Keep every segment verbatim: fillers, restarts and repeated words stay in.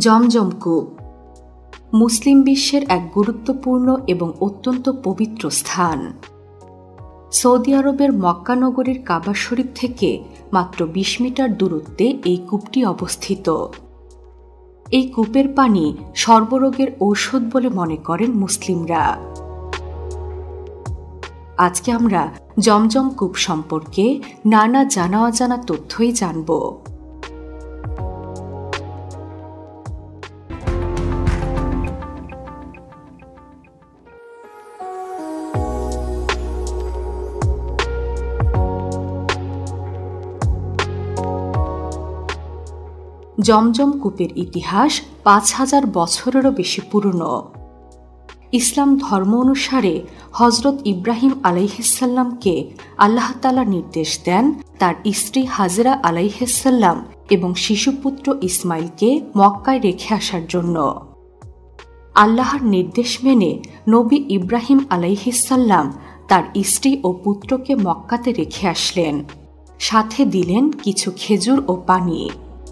জমজম কূপ মুসলিম বিশ্বের এক গুরুত্বপূর্ণ এবং অত্যন্ত পবিত্র স্থান। সৌদি আরবের মক্কা নগরীর কাবা শরীফ থেকে মাত্র বিশ মিটার দূরত্বে এই কূপটি অবস্থিত। এই কূপের পানি সর্বরোগের ঔষধ বলে মনে করেন মুসলিমরা। আজকে আমরা জমজম কূপ সম্পর্কে নানা জানা অজানা তথ্যই জানব। জমজম কূপের ইতিহাস পাঁচ হাজার বছরেরও বেশি পুরনো। ইসলাম ধর্ম অনুসারে হজরত ইব্রাহিম আলাইহিসসাল্লামকে আল্লাহ তাআলা নির্দেশ দেন তার স্ত্রী হাজেরা আলাইহিসসাল্লাম এবং শিশুপুত্র ইসমাইলকে মক্কায় রেখে আসার জন্য। আল্লাহর নির্দেশ মেনে নবী ইব্রাহিম আলাইহিসসাল্লাম তার স্ত্রী ও পুত্রকে মক্কাতে রেখে আসলেন, সাথে দিলেন কিছু খেজুর ও পানি।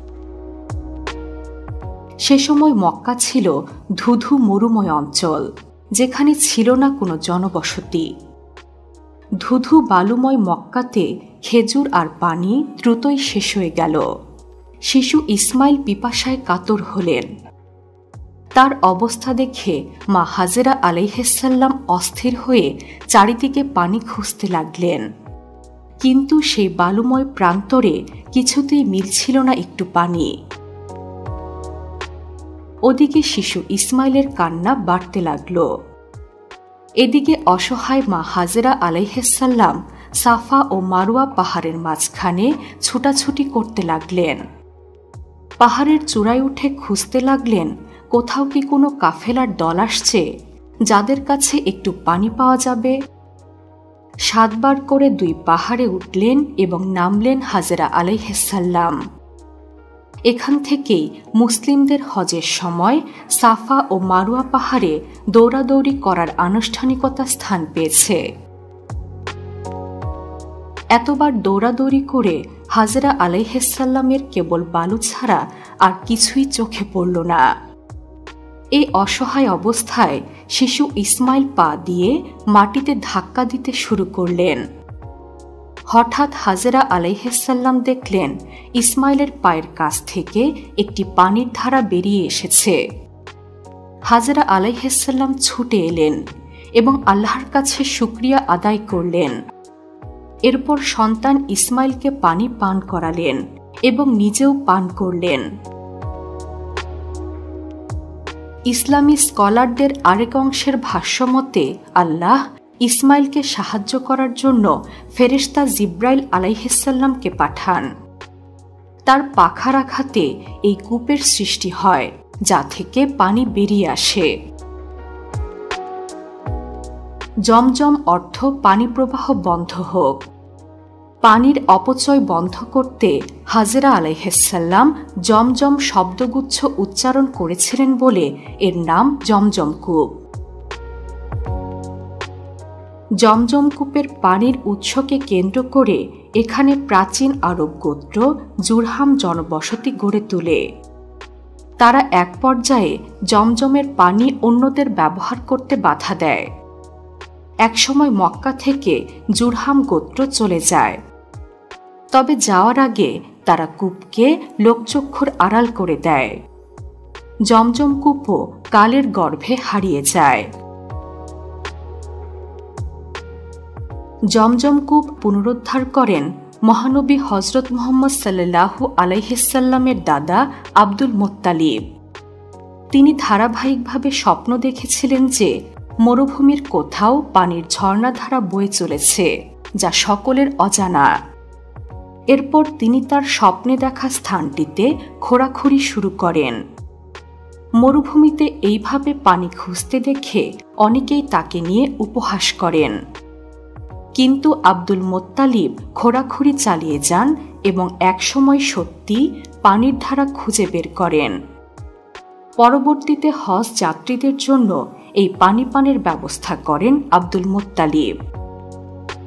সে সময় মক্কা ছিল ধুধু মরুময় অঞ্চল, যেখানে ছিল না কোনো জনবসতি। ধুধু বালুময় মক্কাতে খেজুর আর পানি দ্রুতই শেষ হয়ে গেল। শিশু ইসমাইল পিপাসায় কাতর হলেন। তার অবস্থা দেখে মা হাজেরা আলাইহিসসাল্লাম অস্থির হয়ে চারিদিকে পানি খুঁজতে লাগলেন, কিন্তু সেই বালুময় প্রান্তরে কিছুতেই মিলছিল না একটু পানি। ওদিকে শিশু ইসমাইলের কান্না বাড়তে লাগল। এদিকে অসহায় মা হাজেরা আলাইহিসসাল্লাম সাফা ও মারওয়া পাহাড়ের মাঝখানে ছুটাছুটি করতে লাগলেন। পাহাড়ের চূড়ায় উঠে খুঁজতে লাগলেন কোথাও কি কোনো কাফেলার দল আসছে, যাদের কাছে একটু পানি পাওয়া যাবে। সাতবার করে দুই পাহাড়ে উঠলেন এবং নামলেন হাজেরা আলাইহিসসাল্লাম। এখান থেকেই মুসলিমদের হজের সময় সাফা ও মারওয়া পাহাড়ে দৌড়াদৌড়ি করার আনুষ্ঠানিকতা স্থান পেয়েছে। এতবার দৌড়াদৌড়ি করে হাজেরা আলাইহিসসাল্লামের কেবল বালু ছাড়া আর কিছুই চোখে পড়ল না। এই অসহায় অবস্থায় শিশু ইসমাইল পা দিয়ে মাটিতে ধাক্কা দিতে শুরু করলেন। হঠাৎ হাজেরা আলাইহিসসাল্লাম দেখলেন ইসমাইলের পায়ের কাছ থেকে একটি পানির ধারা বেরিয়ে এসেছে। হাজেরা আলাইহিসসাল্লাম ছুটে এলেন এবং আল্লাহর কাছে শুকরিয়া আদায় করলেন। এরপর সন্তান ইসমাইলকে পানি পান করালেন এবং নিজেও পান করলেন। ইসলামী স্কলারদের আরেক অংশের ভাষ্যমতে আল্লাহ ইসমাইলকে সাহায্য করার জন্য ফেরেশতা জিব্রাইল আলাইহিসসাল্লামকে পাঠান। তার পাখার আঘাতে এই কূপের সৃষ্টি হয়, যা থেকে পানি বেরিয়ে আসে। জমজম অর্থ পানি প্রবাহ বন্ধ হোক। পানির অপচয় বন্ধ করতে হাজেরা আলাইহিসসাল্লাম জমজম শব্দগুচ্ছ উচ্চারণ করেছিলেন বলে এর নাম জমজম কূপ। জমজম কূপের পানির উৎসকে কেন্দ্র করে এখানে প্রাচীন আরব গোত্র জুরহাম জনবসতি গড়ে তোলে। তারা এক পর্যায়ে জমজমের পানি অন্যদের ব্যবহার করতে বাধা দেয়। একসময় মক্কা থেকে জুরহাম গোত্র চলে যায়, তবে যাওয়ার আগে তারা কূপকে লোকচক্ষুর আড়াল করে দেয়। জমজম কূপও কালের গর্ভে হারিয়ে যায়। জমজম কূপ পুনরুদ্ধার করেন মহানবী হজরত মুহাম্মদ সাল্লাল্লাহু আলাইহিসসাল্লামের দাদা আব্দুল মুত্তালিব। তিনি ধারাবাহিকভাবে স্বপ্ন দেখেছিলেন যে মরুভূমির কোথাও পানির ঝর্ণাধারা বয়ে চলেছে, যা সকলের অজানা। এরপর তিনি তার স্বপ্নে দেখা স্থানটিতে খোঁড়াখুঁড়ি শুরু করেন। মরুভূমিতে এইভাবে পানি খুঁজতে দেখে অনেকেই তাকে নিয়ে উপহাস করেন, কিন্তু আব্দুল মুত্তালিব খোঁড়াখুঁড়ি চালিয়ে যান এবং একসময় সত্যি পানির ধারা খুঁজে বের করেন। পরবর্তীতে হজ যাত্রীদের জন্য এই পানি পানের ব্যবস্থা করেন আব্দুল মুত্তালিব।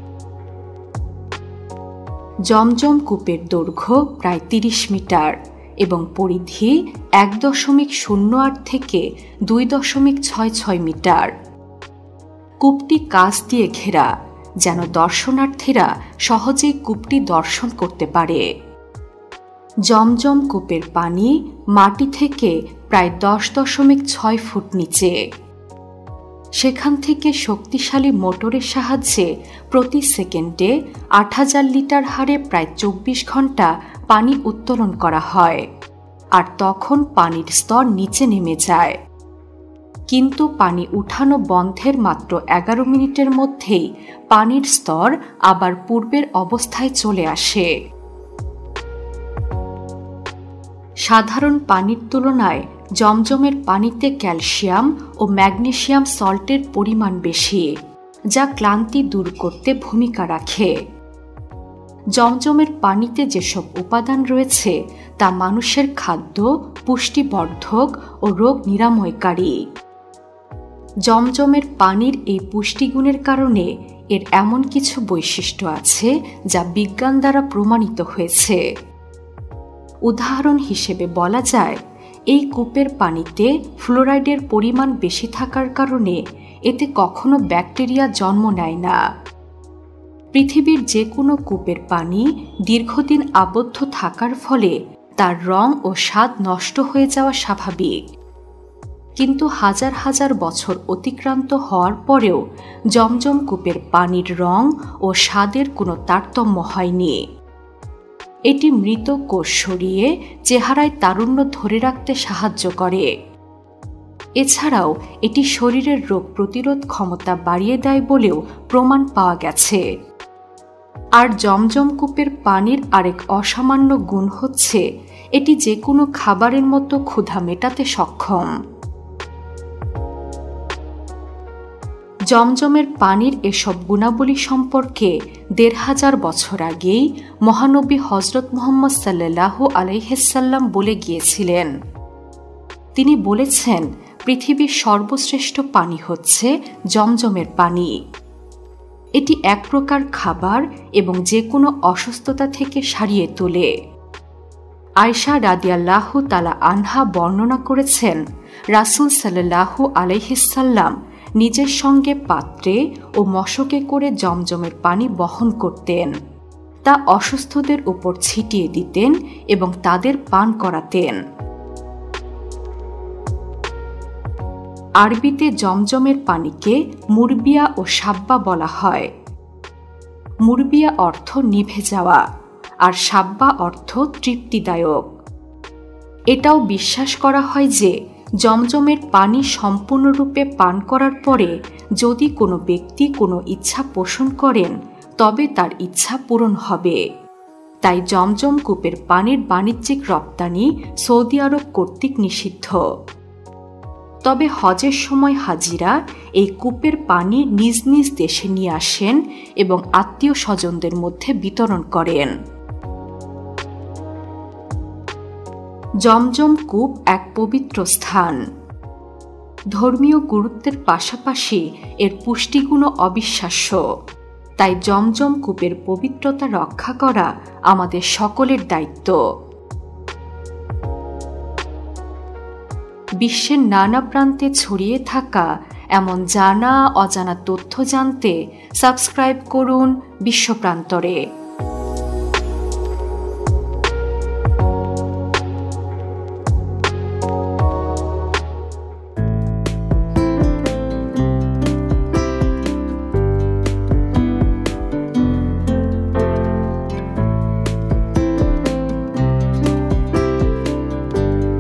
জমজম কূপের দৈর্ঘ্য প্রায় তিরিশ মিটার এবং পরিধি এক দশমিক শূন্য আট থেকে দুই দশমিক ছয় ছয় মিটার। কূপটি কাঁচ দিয়ে ঘেরা, যেন দর্শনার্থীরা সহজেই কূপটি দর্শন করতে পারে। জমজম কূপের পানি মাটি থেকে প্রায় দশ দশমিক ছয় ফুট নিচে। সেখান থেকে শক্তিশালী মোটরের সাহায্যে প্রতি সেকেন্ডে আট হাজার লিটার হারে প্রায় চব্বিশ ঘন্টা পানি উত্তোলন করা হয়, আর তখন পানির স্তর নিচে নেমে যায়। কিন্তু পানি উঠানো বন্ধের মাত্র এগারো মিনিটের মধ্যেই পানির স্তর আবার পূর্বের অবস্থায় চলে আসে। সাধারণ পানির তুলনায় জমজমের পানিতে ক্যালসিয়াম ও ম্যাগনেসিয়াম সল্টের পরিমাণ বেশি, যা ক্লান্তি দূর করতে ভূমিকা রাখে। জমজমের পানিতে যেসব উপাদান রয়েছে তা মানুষের খাদ্য, পুষ্টিবর্ধক ও রোগ নিরাময়কারী। জমজমের পানির এই পুষ্টিগুণের কারণে এর এমন কিছু বৈশিষ্ট্য আছে যা বিজ্ঞান দ্বারা প্রমাণিত হয়েছে। উদাহরণ হিসেবে বলা যায়, এই কূপের পানিতে ফ্লোরাইডের পরিমাণ বেশি থাকার কারণে এতে কখনো ব্যাকটেরিয়া জন্ম নেয় না। পৃথিবীর যে কোনো কূপের পানি দীর্ঘদিন আবদ্ধ থাকার ফলে তার রং ও স্বাদ নষ্ট হয়ে যাওয়া স্বাভাবিক। কিন্তু হাজার হাজার বছর অতিক্রান্ত হওয়ার পরেও জমজম কূপের পানির রং ও স্বাদের কোনো তারতম্য হয়নি। এটি মৃত কোষ সরিয়ে চেহারায় তারুণ্য ধরে রাখতে সাহায্য করে। এছাড়াও এটি শরীরের রোগ প্রতিরোধ ক্ষমতা বাড়িয়ে দেয় বলেও প্রমাণ পাওয়া গেছে। আর জমজম কূপের পানির আরেক অসামান্য গুণ হচ্ছে এটি যে কোনো খাবারের মতো ক্ষুধা মেটাতে সক্ষম। জমজমের পানির এসব গুণাবলী সম্পর্কে দেড় হাজার বছর আগেই মহানবী হজরত মুহাম্মদ সাল্লাল্লাহু আলাইহিসাল্লাম বলে গিয়েছিলেন। তিনি বলেছেন, পৃথিবীর সর্বশ্রেষ্ঠ পানি হচ্ছে জমজমের পানি। এটি এক প্রকার খাবার এবং যে কোনো অসুস্থতা থেকে সারিয়ে তোলে। আয়েশা রাদিয়াল্লাহু তাআলা আনহা বর্ণনা করেছেন, রাসূল সাল্লাল্লাহু আলাইহিসাল্লাম নিজের সঙ্গে পাত্রে ও মশকে করে জমজমের পানি বহন করতেন। তা অসুস্থদের উপর ছিটিয়ে দিতেন এবং তাদের পান করাতেন। আরবিতে জমজমের পানিকে মুরবিয়া ও সাব্বা বলা হয়। মুরবিয়া অর্থ নিভে যাওয়া আর সাব্বা অর্থ তৃপ্তিদায়ক। এটাও বিশ্বাস করা হয় যে জমজমের পানি সম্পূর্ণরূপে পান করার পরে যদি কোনো ব্যক্তি কোনো ইচ্ছা পোষণ করেন তবে তার ইচ্ছা পূরণ হবে। তাই জমজম কূপের পানির বাণিজ্যিক রপ্তানি সৌদি আরব কর্তৃক নিষিদ্ধ। তবে হজের সময় হাজিরা এই কূপের পানি নিজ নিজ দেশে নিয়ে আসেন এবং আত্মীয় স্বজনদের মধ্যে বিতরণ করেন। জমজম কূপ এক পবিত্র স্থান। ধর্মীয় গুরুত্বের পাশাপাশি এর পুষ্টিগুণও অবিশ্বাস্য। তাই জমজম কূপের পবিত্রতা রক্ষা করা আমাদের সকলের দায়িত্ব। বিশ্বের নানা প্রান্তে ছড়িয়ে থাকা এমন জানা অজানা তথ্য জানতে সাবস্ক্রাইব করুন বিশ্বপ্রান্তরে।